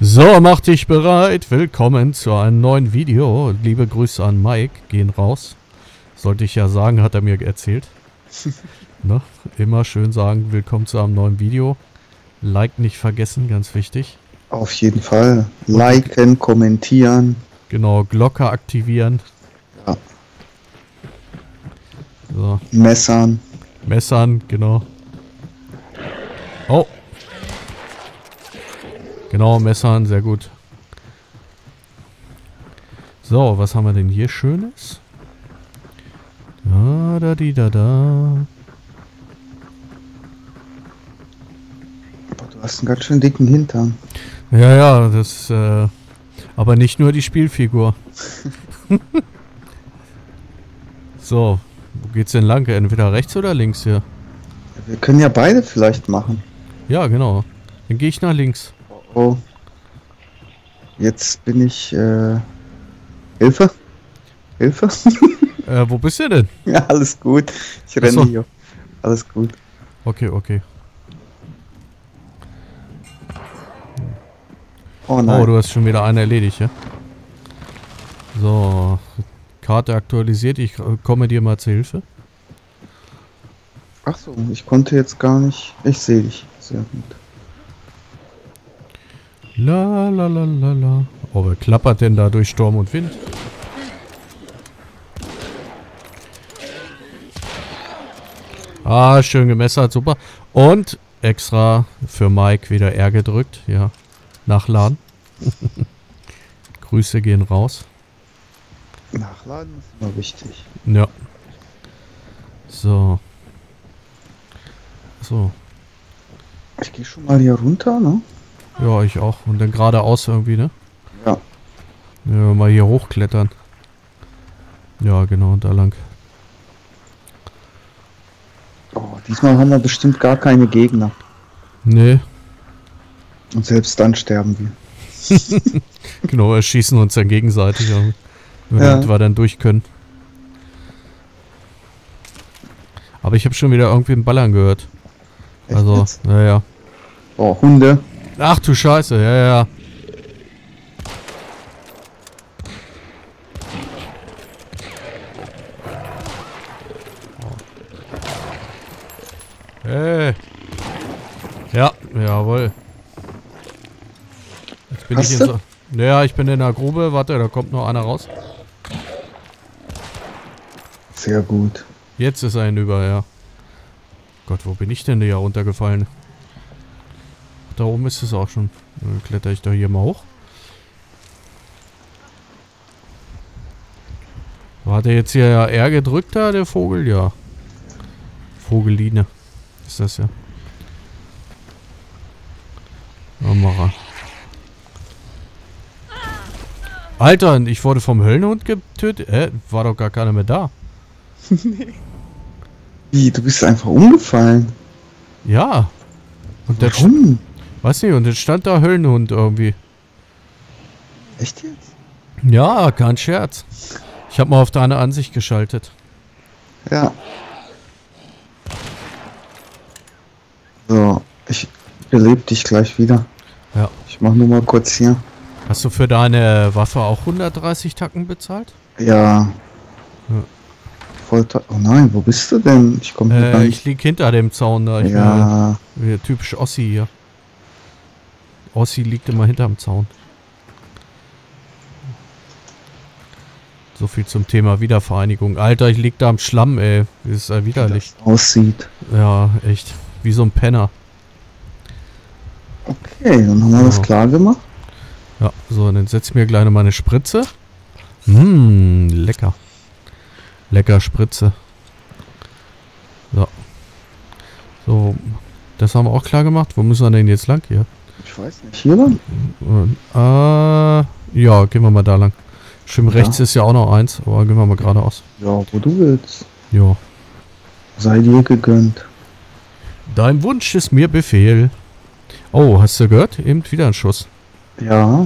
So, mach dich bereit. Willkommen zu einem neuen Video. Liebe Grüße an Mike, gehen raus. Sollte ich ja sagen, hat er mir erzählt. Ne? Immer schön sagen, willkommen zu einem neuen Video. Like nicht vergessen, ganz wichtig. Auf jeden Fall. Liken, kommentieren. Genau, Glocke aktivieren. Ja. So. Messern. Messern, genau. Oh. Genau, Messern, sehr gut. So, was haben wir denn hier Schönes? Da, da, di, da, da. Du hast einen ganz schön dicken Hintern. Ja, ja, das, aber nicht nur die Spielfigur. So, wo geht's denn lang? Entweder rechts oder links hier? Wir können ja beide vielleicht machen. Ja, genau. Dann gehe ich nach links. Oh. Jetzt bin ich, Hilfe? Hilfe? Wo bist du denn? Ja, alles gut. Ich renne Achso. hier. Alles gut. Okay, okay. Oh nein. Oh, du hast schon wieder einen erledigt, ja? So. Karte aktualisiert. Ich komme dir mal zur Hilfe. Ach so, ich konnte jetzt gar nicht. Ich sehe dich. Sehr gut. La la la la la. Oh, wer klappert denn da durch Sturm und Wind? Ah, schön gemessert, super. Und extra für Mike wieder R gedrückt. Ja, nachladen. Grüße gehen raus. Nachladen ist immer wichtig. Ja. So. So. Ich gehe schon mal hier runter, ne? Ja, ich auch. Und dann geradeaus irgendwie, ne? Ja. Ja, mal hier hochklettern. Ja, genau, da lang. Oh, diesmal haben wir bestimmt gar keine Gegner. Nee. Und selbst dann sterben wir. Genau, wir schießen uns dann gegenseitig, damit wir dann durch können. Aber ich habe schon wieder irgendwie ein Ballern gehört. Echt Also, jetzt? naja. Oh, Hunde. Ach du Scheiße, ja, ja. Hey. Ja, jawohl. Jetzt bin Hast ich in du? so. Ja, ich bin in der Grube. Warte, da kommt noch einer raus. Sehr gut. Jetzt ist er hinüber, ja. Gott, wo bin ich denn hier runtergefallen? Da oben ist es auch schon. Dann kletter ich da hier mal hoch. Hat er jetzt hier ja R gedrückt da, der Vogel? Ja. Vogeline. Ist das ja. Ja, Macher. Alter, ich wurde vom Höllenhund getötet? War doch gar keiner mehr da. Wie, du bist einfach umgefallen. Ja. Und der Warum? weiß nicht, und jetzt stand da Höllenhund irgendwie. Echt jetzt? Ja, kein Scherz. Ich habe mal auf deine Ansicht geschaltet. Ja. So, ich belebe dich gleich wieder. Ja. Ich mach nur mal kurz hier. Hast du für deine Waffe auch 130 Tacken bezahlt? Ja. Ja. Oh nein, wo bist du denn? Ich komme hier gar Ich nicht. lieg hinter dem Zaun da. Ich Ja. bin typisch Ossi hier. Ossi liegt immer hinterm Zaun. So viel zum Thema Wiedervereinigung. Alter, ich lieg da am Schlamm, ey. Das ist ja Wie widerlich. das aussieht. Ja, echt. Wie so ein Penner. Okay, dann haben wir das Ja. klar gemacht. Ja, so, dann setz ich mir gleich noch mal eine Spritze. Lecker. Lecker Spritze. So. So, das haben wir auch klar gemacht. Wo müssen wir denn jetzt lang hier? Ich weiß nicht. Hier lang? Ja, gehen wir mal da lang. Schön Ja. rechts ist ja auch noch eins, aber gehen wir mal geradeaus. Ja, wo du willst. Ja. Sei dir gegönnt. Dein Wunsch ist mir Befehl. Oh, hast du gehört? Eben wieder ein Schuss. Ja.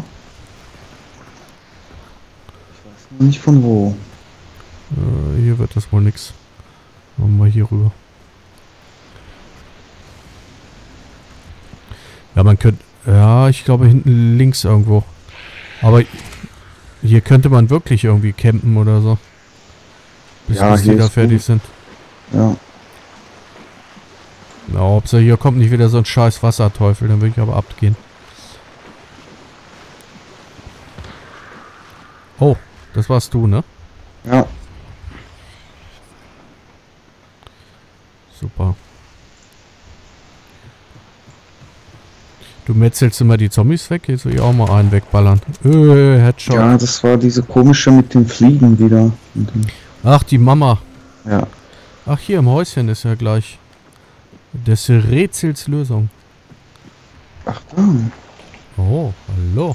Ich weiß noch nicht von wo. Hier wird das wohl nix. Machen wir hier rüber. Ja, man könnte... Ja, ich glaube hinten links irgendwo. Aber hier könnte man wirklich irgendwie campen oder so. Bis die da fertig sind. Ja. Na, Hauptsache hier kommt nicht wieder so ein scheiß Wasserteufel, dann würde ich aber abgehen. Oh, das warst du, ne? Ja. Super. Du metzelst immer die Zombies weg, jetzt will ich auch mal einen wegballern. Headshot. Ja, das war diese komische mit den Fliegen wieder. Ach, die Mama. Ja. Ach, hier im Häuschen ist ja gleich des Rätsels Lösung. Ach da. Oh, hallo.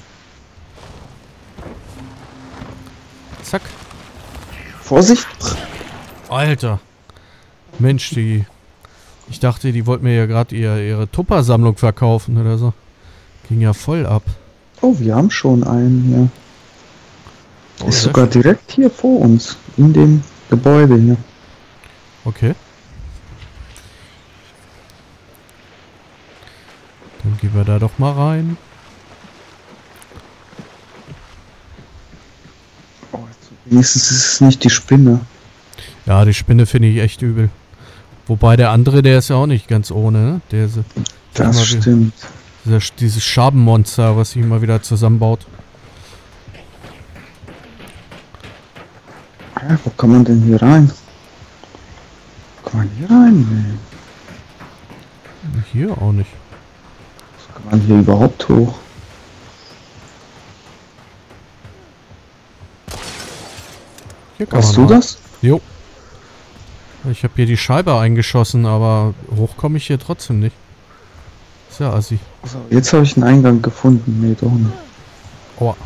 Zack. Vorsicht! Alter. Mensch, die... Ich dachte, die wollten mir ja gerade ihre Tupper-Sammlung verkaufen oder so. Ging ja voll ab. Oh, wir haben schon einen hier. Oh, ist sogar direkt hier vor uns. In dem Gebäude hier. Okay. Dann gehen wir da doch mal rein. Oh, wenigstens ist es nicht die Spinne. Ja, die Spinne finde ich echt übel. Wobei der andere, der ist ja auch nicht ganz ohne, ne? Das stimmt. Dieses Schabenmonster, was sich immer wieder zusammenbaut. Ja, wo kann man denn hier rein? Kann man hier rein? Nee. Hier auch nicht. Kann man hier überhaupt hoch? Hier kann Weißt man du mal. das? Jo. Ich habe hier die Scheibe eingeschossen, aber hoch komme ich hier trotzdem nicht. Ist ja assi. So, jetzt habe ich einen Eingang gefunden. Nee, doch nicht. Aua.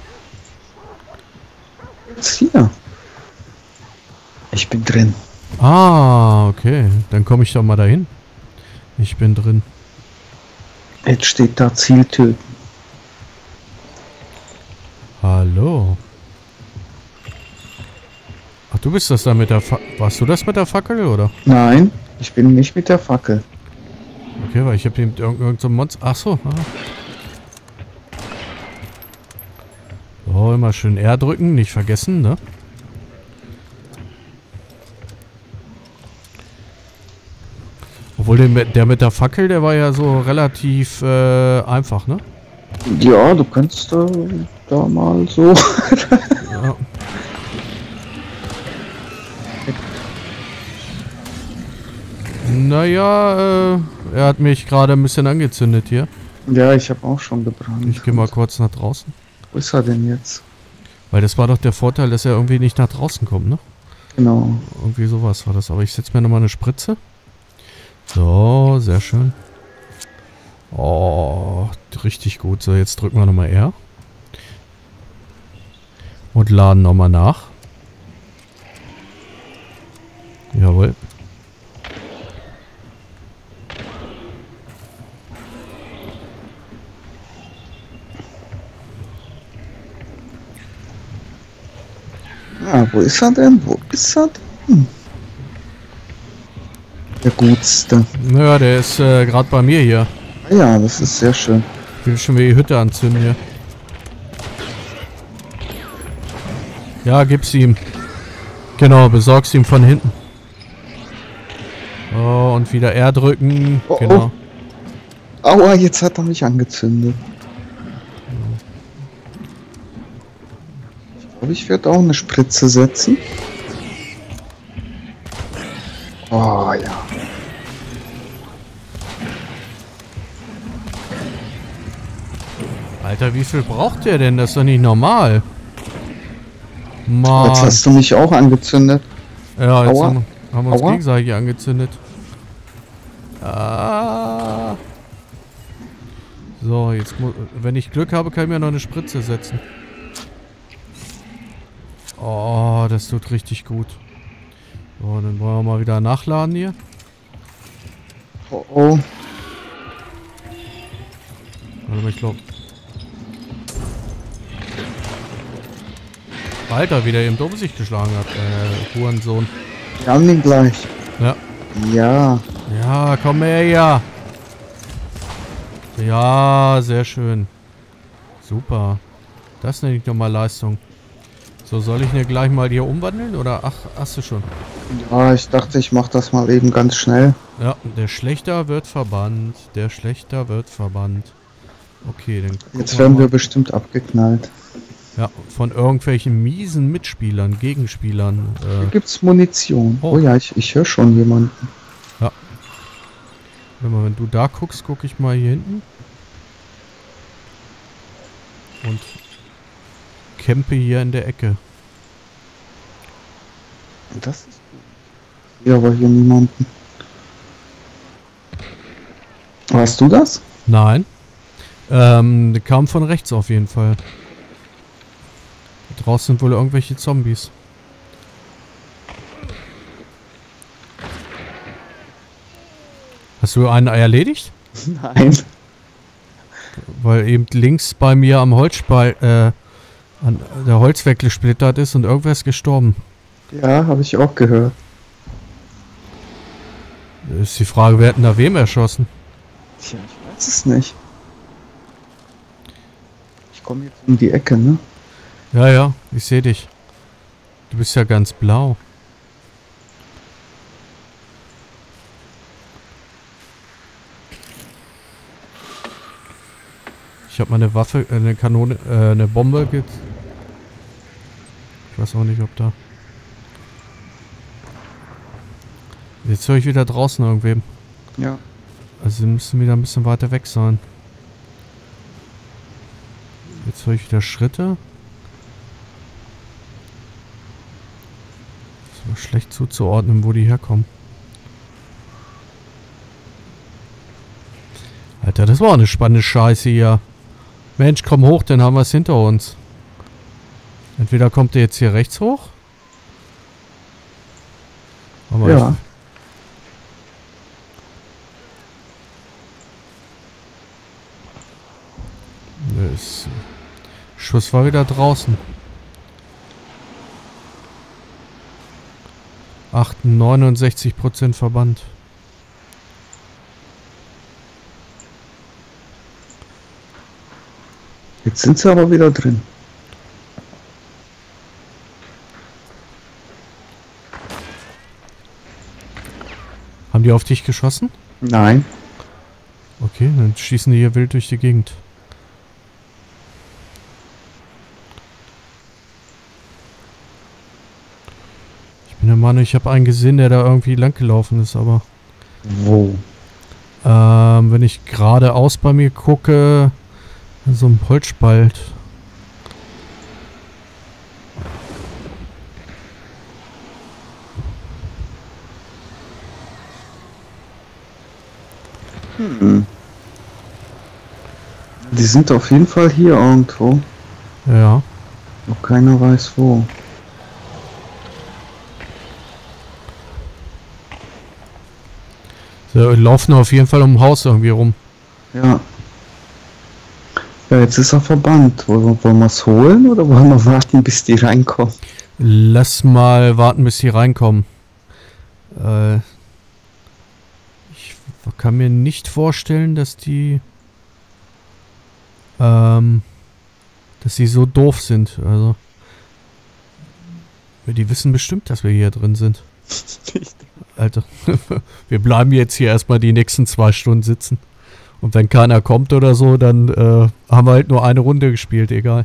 Jetzt hier. Ich bin drin. Ah, okay. Dann komme ich doch mal dahin. Ich bin drin. Jetzt steht da Ziel töten. Hallo. Ach, du bist das da mit der Warst du das mit der Fackel, oder? Nein, ich bin nicht mit der Fackel. Okay, weil ich habe hier mit irgendeinem so Monster... Ach so. Ah. So, immer schön R drücken, nicht vergessen, ne? Obwohl der mit der Fackel, der war ja so relativ einfach, ne? Ja, du kannst da mal so. Ja. Naja, er hat mich gerade ein bisschen angezündet hier. Ja, ich habe auch schon gebrannt. Ich gehe mal kurz nach draußen. Wo ist er denn jetzt? Weil das war doch der Vorteil, dass er irgendwie nicht nach draußen kommt, ne? Genau. Irgendwie sowas war das. Aber ich setze mir nochmal eine Spritze. So, sehr schön. Oh, richtig gut. So, jetzt drücken wir nochmal R. Und laden nochmal nach. Jawohl. Ah, wo ist er denn? Wo ist er denn? Der Gutste. Naja, der ist gerade bei mir hier. Ah ja, das ist sehr schön. Ich will schon wieder die Hütte anzünden hier. Ja, gib's ihm. Genau, besorg's ihm von hinten. Oh, und wieder R drücken. Oh, genau. oh. Aua, jetzt hat er mich angezündet. Ich glaube, ich werde auch eine Spritze setzen. Oh ja. Alter, wie viel braucht der denn? Das ist doch nicht normal. Mann. Jetzt hast du mich auch angezündet. Ja, jetzt Aua. haben wir uns Aua. gegenseitig angezündet. Ah. So, jetzt wenn ich Glück habe, kann ich mir noch eine Spritze setzen. Oh, das tut richtig gut. So, dann wollen wir mal wieder nachladen hier. Oh oh. Warte mal, ich glaube. Alter, wie der eben um sich geschlagen hat. Hurensohn. Wir haben ihn gleich. Ja. Ja. Ja, komm her, ja. Ja, sehr schön. Super. Das nenne ich nochmal Leistung. So, soll ich mir gleich mal hier umwandeln oder ach, hast du schon? Ja, ich dachte, ich mache das mal eben ganz schnell. Ja, der Schlechter wird verbannt. Der Schlechter wird verbannt. Okay, dann gucken Jetzt werden mal. wir bestimmt abgeknallt. Ja, von irgendwelchen miesen Mitspielern, Gegenspielern. Hier gibt's Munition. Oh. Oh ja, ich höre schon jemanden. Ja. Wenn du da guckst, gucke ich mal hier hinten. Und campe hier in der Ecke. Das ist gut. Ja, aber hier niemanden. Warst du das? Nein. Kam von rechts auf jeden Fall. Da draußen sind wohl irgendwelche Zombies. Hast du einen erledigt? Nein. Weil eben links bei mir am Holzspalt, an der Holz weggesplittert ist und irgendwer ist gestorben. Ja, habe ich auch gehört. Ist die Frage, wer hat denn da wem erschossen? Tja, ich weiß es nicht. Ich komme jetzt um die Ecke, ne? Ja, ja, ich sehe dich. Du bist ja ganz blau. Ich habe meine Waffe, eine Kanone, eine Bombe Ich weiß auch nicht, ob da... Jetzt höre ich wieder draußen irgendwem. Ja. Also sie müssen wieder ein bisschen weiter weg sein. Jetzt höre ich wieder Schritte. Ist aber schlecht zuzuordnen, wo die herkommen. Alter, das war eine spannende Scheiße hier. Mensch, komm hoch, dann haben wir es hinter uns. Entweder kommt der jetzt hier rechts hoch. Aber Ja. Das Schuss war wieder draußen. 69% verbannt. Jetzt sind sie aber wieder drin. Haben die auf dich geschossen? Nein. Okay, dann schießen die hier wild durch die Gegend. Ich bin der Meinung, ich habe einen gesehen, der da irgendwie lang gelaufen ist, aber... Wo? wenn ich geradeaus bei mir gucke, in so einem Holzspalt. Die sind auf jeden Fall hier irgendwo. Ja. Noch keiner weiß wo. Sie laufen auf jeden Fall um ein Haus irgendwie rum. Ja. Ja, jetzt ist er verbannt. Wollen wir es holen oder wollen wir warten, bis die reinkommen? Lass mal warten, bis die reinkommen. Ich kann mir nicht vorstellen, dass die so doof sind. Also, die wissen bestimmt, dass wir hier drin sind. Alter, wir bleiben jetzt hier erstmal die nächsten 2 Stunden sitzen. Und wenn keiner kommt oder so, dann haben wir halt nur eine Runde gespielt, egal.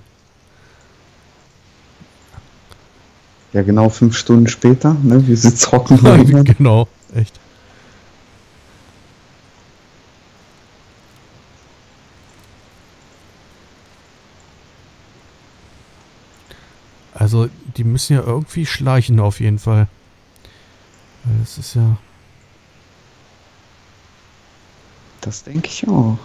Ja, genau 5 Stunden später, ne? Wir sitzen trocken. Genau, echt. Also, die müssen ja irgendwie schleichen auf jeden Fall. Das ist ja... Das denke ich auch.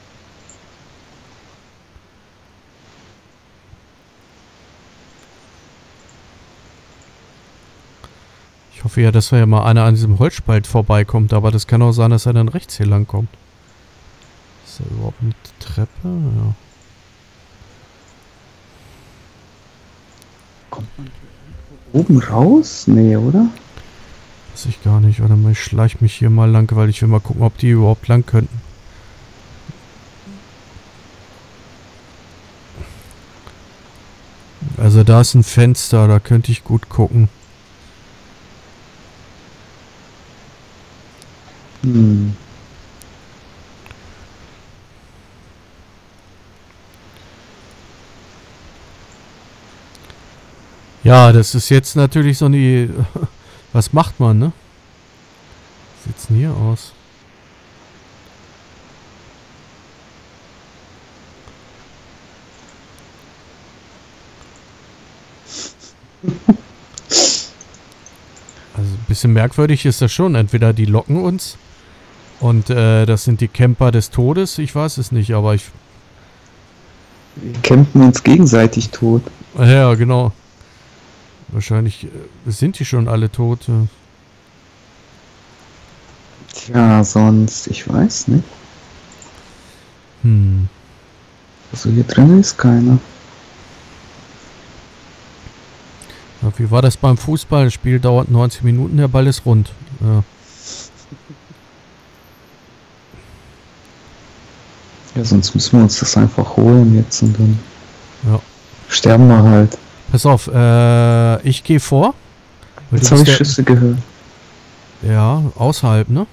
Ich hoffe ja, dass ja mal einer an diesem Holzspalt vorbeikommt, aber das kann auch sein, dass er dann rechts hier lang kommt. Ist da überhaupt eine Treppe? Ja. Kommt man oben raus? Nee, oder? Weiß ich gar nicht. Warte mal, ich schleich mich hier mal lang, weil ich will mal gucken, ob die überhaupt lang könnten. Also da ist ein Fenster, da könnte ich gut gucken. Hm. Ja, das ist jetzt natürlich so eine... Was macht man, ne? Wie sieht's denn hier aus? Also ein bisschen merkwürdig ist das schon. Entweder die locken uns und das sind die Camper des Todes. Ich weiß es nicht, aber ich... Wir kämpfen uns gegenseitig tot. Ja, genau. Wahrscheinlich sind die schon alle tot. Tja, sonst, ich weiß nicht. Hm. Also hier drin ist keiner. Ja, wie war das beim Fußball? Das Spiel dauert 90 Minuten, der Ball ist rund. Ja. Ja, sonst müssen wir uns das einfach holen jetzt und dann Ja. sterben wir halt. Pass auf, ich gehe vor. Weil Jetzt du habe bist ich Schüsse gehört. Ja, außerhalb, ne?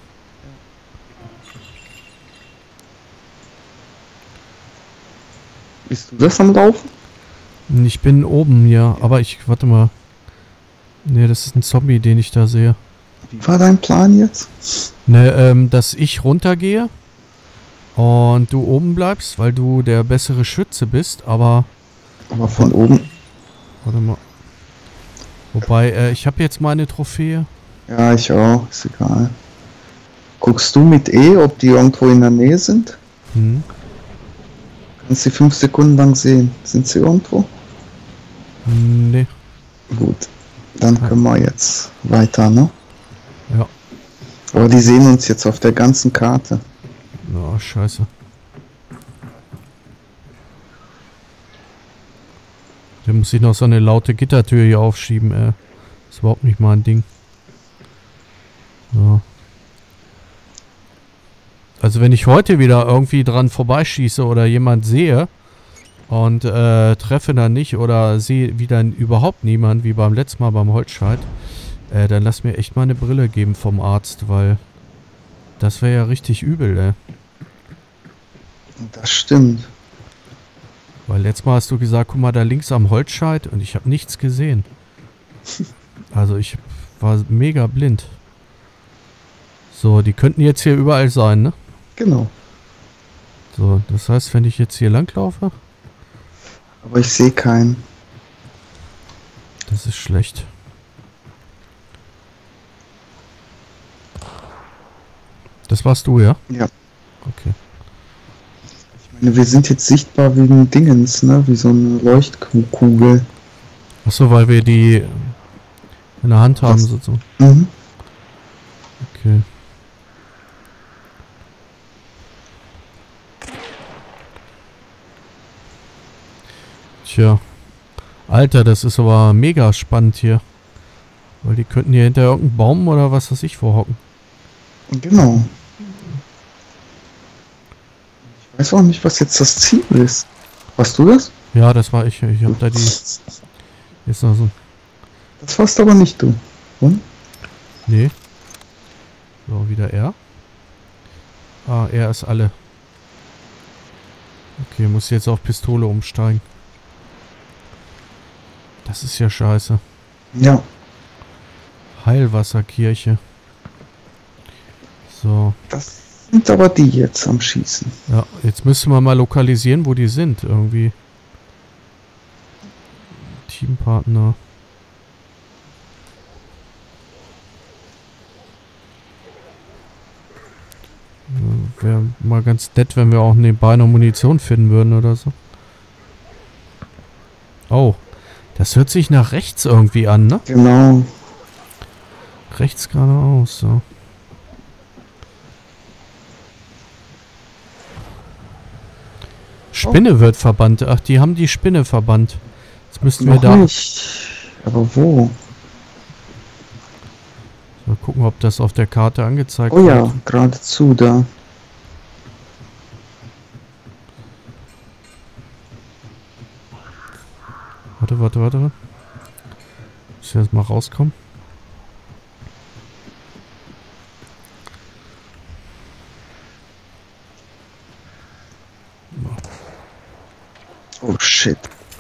Bist du das am Laufen? Ich bin oben, ja, aber warte mal. Ne, das ist ein Zombie, den ich da sehe. Wie war dein Plan jetzt? Ne, dass ich runtergehe und du oben bleibst, weil du der bessere Schütze bist, aber... Aber von oben. Warte mal. Wobei, ich habe jetzt meine Trophäe. Ja, ich auch. Ist egal. Guckst du mit E, ob die irgendwo in der Nähe sind? Hm. Kannst sie 5 Sekunden lang sehen. Sind sie irgendwo? Ne. Gut. Dann können wir jetzt weiter, ne? Ja. Aber die sehen uns jetzt auf der ganzen Karte. Oh, scheiße. Da muss ich noch so eine laute Gittertür hier aufschieben, Ist überhaupt nicht mal ein Ding. Ja. Also wenn ich heute wieder irgendwie dran vorbeischieße oder jemand sehe und treffe dann nicht oder sehe wieder überhaupt niemand, wie beim letzten Mal beim Holzscheit, dann lass mir echt mal eine Brille geben vom Arzt, weil das wäre ja richtig übel, Das stimmt. Weil letztes Mal hast du gesagt, guck mal da links am Holzscheit und ich habe nichts gesehen. Also ich war mega blind. So, die könnten jetzt hier überall sein, ne? Genau. So, das heißt, wenn ich jetzt hier langlaufe, Aber ich sehe keinen. das ist schlecht. Das warst du, ja? Ja. Okay. Ich meine, wir sind jetzt sichtbar wie ein Dingens, ne? Wie so eine Leuchtkugel. Achso, weil wir die in der Hand haben, Was? sozusagen. Mhm. Okay. Tja. Alter, das ist aber mega spannend hier. Weil die könnten hier hinter irgendeinem Baum oder was weiß ich vorhocken. Genau. Ich weiß auch nicht, was jetzt das Ziel ist. Warst du das? Ja, das war ich. Ich hab da die... Jetzt noch so... Das warst aber nicht du. Und? Nee. So, wieder er. Ah, er ist alle. Okay, muss jetzt auf Pistole umsteigen. Das ist ja scheiße. Ja. Heilwasserkirche. So. Das sind aber die jetzt am Schießen. Ja, jetzt müssen wir mal lokalisieren, wo die sind. Irgendwie. Teampartner. Wäre mal ganz nett, wenn wir auch nebenbei noch Munition finden würden oder so. Oh, das hört sich nach rechts irgendwie an, ne? Genau. Rechts geradeaus, so. Spinne wird verbannt. Ach, die haben die Spinne verbannt. Jetzt müssten wir Noch da... nicht. Aber wo? Mal gucken, ob das auf der Karte angezeigt Oh wird. ja, geradezu da. Warte Warte. Muss ich erst mal rauskommen. Oh shit.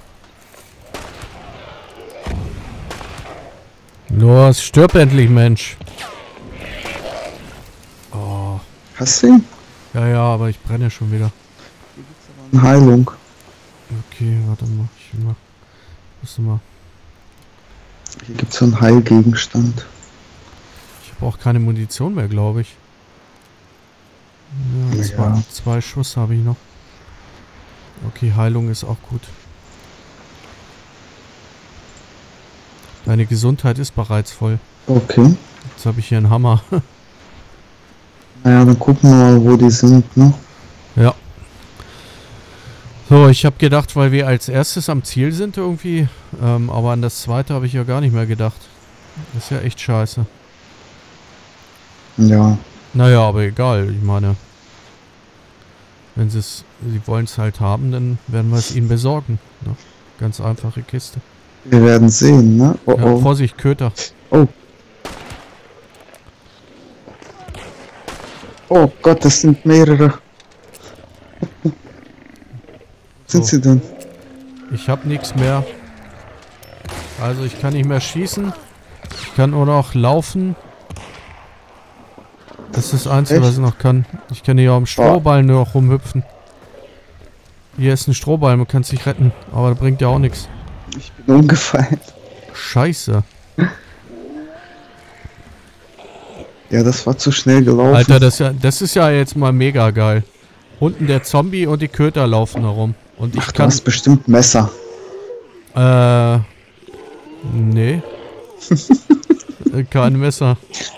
Los, stirb endlich, Mensch. Oh. Hast du ihn? Ja, aber ich brenne schon wieder. Heilung. Okay, warte mal. Mal. Hier gibt es so einen Heilgegenstand. Ich habe auch keine Munition mehr, glaube ich. Ja, zwei Schuss habe ich noch. Okay, Heilung ist auch gut. Deine Gesundheit ist bereits voll. Okay. Jetzt habe ich hier einen Hammer. Naja, dann gucken wir mal, wo die sind, ne? Ja. So, ich habe gedacht, weil wir als erstes am Ziel sind irgendwie, aber an das zweite habe ich ja gar nicht mehr gedacht. Das ist ja echt scheiße. Ja. Naja, aber egal, ich meine, wenn sie wollen es halt haben, dann werden wir es ihnen besorgen. Ne? Ganz einfache Kiste. Wir werden sehen, ne? Oh, ja, oh. Vorsicht, Köter. Oh. Oh Gott, das sind mehrere. Sind sie denn? Ich habe nichts mehr. Also ich kann nicht mehr schießen. Ich kann nur noch laufen. Das ist das Einzige, was ich noch kann. Ich kann hier am Strohballen nur noch rumhüpfen. Hier ist ein Strohball, man kann sich retten. Aber das bringt ja auch nichts. Ich bin umgefallen. Scheiße. Ja, das war zu schnell gelaufen. Alter, das ist ja jetzt mal mega geil. Unten der Zombie und die Köter laufen herum. Und ich Ach, du hast bestimmt Messer. Nee. Kein Messer.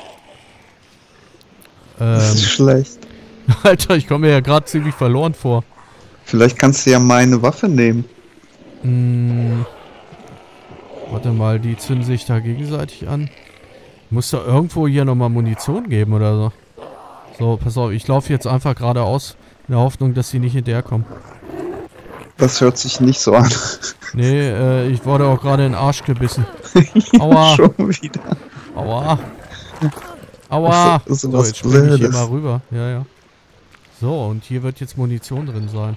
Das ist schlecht. Alter, ich komme mir ja gerade ziemlich verloren vor. Vielleicht kannst du ja meine Waffe nehmen. Warte mal, die zünden sich da gegenseitig an. Muss da irgendwo hier nochmal Munition geben oder so. So, pass auf, ich laufe jetzt einfach geradeaus. In der Hoffnung, dass sie nicht hinterherkommen. Das hört sich nicht so an. Nee, ich wurde auch gerade in den Arsch gebissen. Aua. Schon wieder. Aua. Aua. So, So, jetzt springe ich hier mal rüber. Ja. So, und hier wird jetzt Munition drin sein.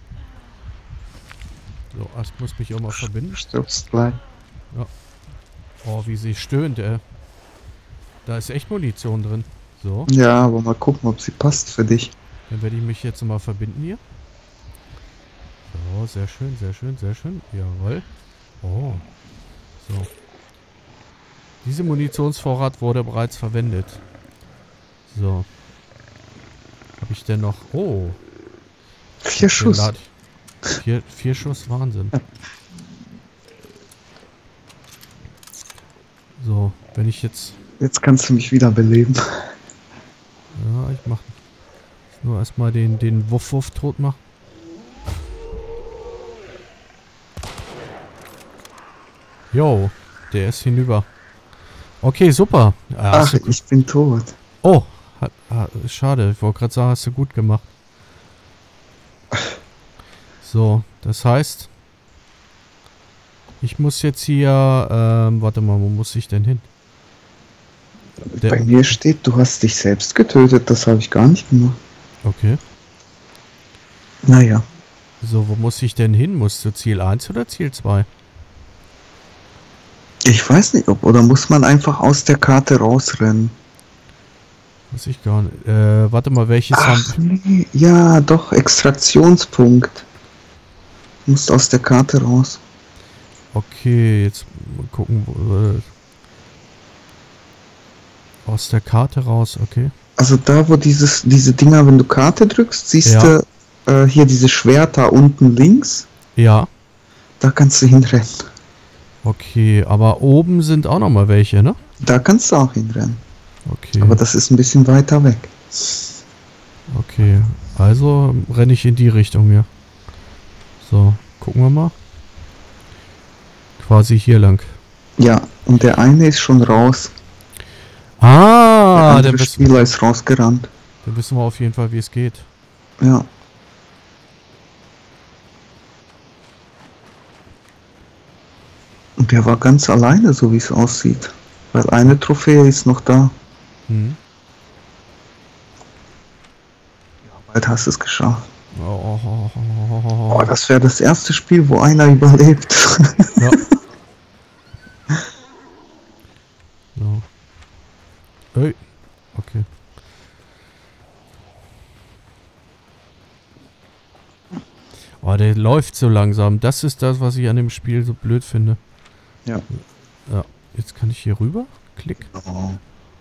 So, ich muss mich auch mal verbinden. Stirbst gleich. Ja. Oh, wie sie stöhnt, ey. Da ist echt Munition drin. So. Ja, aber mal gucken, ob sie passt für dich. Dann werde ich mich jetzt mal verbinden hier. So, sehr schön. Jawohl. Oh. So. Diese Munitionsvorrat wurde bereits verwendet. So. Habe ich denn noch... Oh. 4 Schuss. 4 Schuss, Wahnsinn. So, wenn ich jetzt... Jetzt kannst du mich wieder beleben. Ja, ich mache nur erstmal den Wuff tot machen. Jo, der ist hinüber. Okay, super. Ach, ich bin tot. Oh, schade. Ich wollte gerade sagen, hast du gut gemacht. So, das heißt, ich muss jetzt hier, warte mal, wo muss ich denn hin? Bei mir steht, du hast dich selbst getötet. Das habe ich gar nicht gemacht. Okay. Naja. So, wo muss ich denn hin? Musst du Ziel 1 oder Ziel 2? Ich weiß nicht, oder muss man einfach aus der Karte rausrennen? Weiß ich gar nicht. Warte mal, welches haben... Nee. Ja, doch, Extraktionspunkt. Du musst aus der Karte raus. Okay, jetzt mal gucken, wo... Aus der Karte raus, okay. Also da, wo diese Dinger, wenn du Karte drückst, siehst du hier diese Schwerter unten links. Ja. Da kannst du hinrennen. Okay, aber oben sind auch noch mal welche, ne? Da kannst du auch hinrennen. Okay. Aber das ist ein bisschen weiter weg. Okay, also renne ich in die Richtung hier. So, gucken wir mal. Quasi hier lang. Ja, und der eine ist schon raus. Ah, der Spieler ist rausgerannt. Dann wissen wir auf jeden Fall, wie es geht. Ja. Und der war ganz alleine, so wie es aussieht. Weil eine Trophäe ist noch da. Hm. Bald hast du es geschafft. Oh. Oh, das wäre das erste Spiel, wo einer überlebt. Ja. So. Hey. Okay. Oh, der läuft so langsam. Das ist das, was ich an dem Spiel so blöd finde. Ja. Ja. Jetzt kann ich hier rüber. Klick. Oh.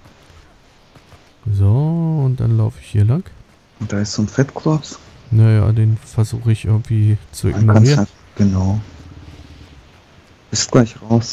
So, und dann laufe ich hier lang. Und da ist so ein Fettklops. Naja, den versuche ich irgendwie zu Dann kannst ignorieren. du, genau. Bist gleich raus.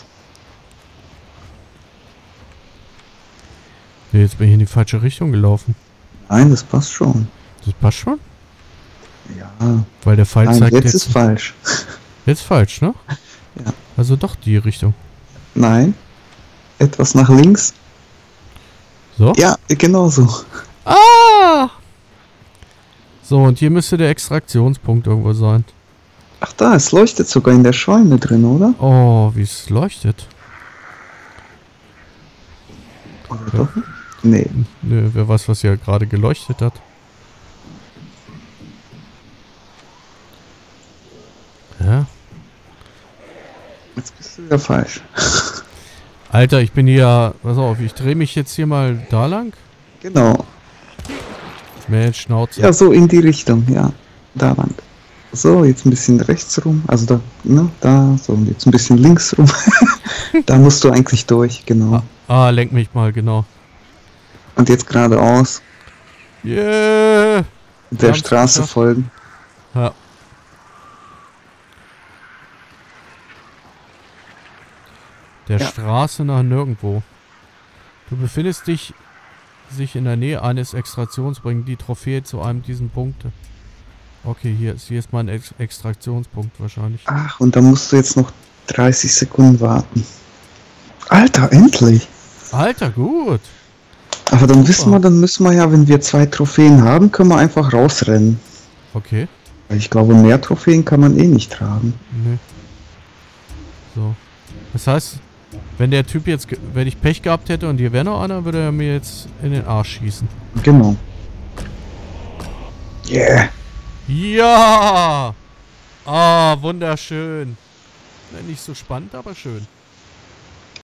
Nee, jetzt bin ich in die falsche Richtung gelaufen. Nein, das passt schon. Das passt schon? Ja. Weil der Pfeil Nein, zeigt jetzt ist falsch. Jetzt falsch, ne? Ja. Also doch die Richtung. Nein. Etwas nach links. So? Ja, genau so. Ah! So, und hier müsste der Extraktionspunkt irgendwo sein. Ach da, es leuchtet sogar in der Scheune drin, oder? Oh, wie es leuchtet. Oder doch? Nee. Nö, wer weiß, was hier gerade geleuchtet hat. Ja. Jetzt bist du wieder falsch. Alter, ich bin hier... Pass auf, ich drehe mich jetzt hier mal da lang. Genau. Mensch, Schnauze. Ja, so in die Richtung, ja. Da lang. So, jetzt ein bisschen rechts rum. Also da, ne, da, so, und jetzt ein bisschen links rum. Da musst du eigentlich durch, genau. Lenk mich mal, genau. Und jetzt geradeaus. Yeah! Der Haben's Straße geschafft. folgen. Ja. Der Ja. Straße nach nirgendwo. Du befindest dich in der Nähe eines Extraktionspunkts. Die Trophäe zu einem diesen Punkte. Okay, hier ist mal ein Extraktionspunkt wahrscheinlich. Ach, und da musst du jetzt noch 30 Sekunden warten. Alter, endlich! Alter, gut. Aber dann Super. müssen wir ja, wenn wir 2 Trophäen haben, können wir einfach rausrennen. Okay. Weil ich glaube, mehr Trophäen kann man eh nicht tragen. Nee. So. Das heißt, wenn der Typ jetzt, wenn ich Pech gehabt hätte und hier wäre noch einer, würde er mir jetzt in den Arsch schießen. Genau. Yeah! Ja! Ah, wunderschön. Nicht so spannend, aber schön.